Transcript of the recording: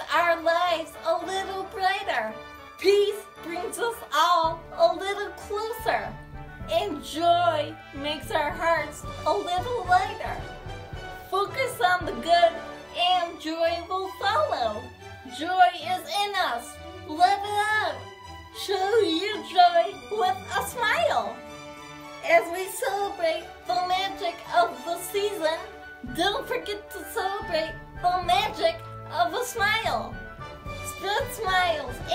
our lives a little brighter. Peace brings us all a little closer. And joy makes our hearts a little lighter. Focus on the good and joy will follow. Joy is in us. Let it out. Show you joy with a smile. As we celebrate the magic of the season, don't forget to celebrate the magic of a smile. Spread smiles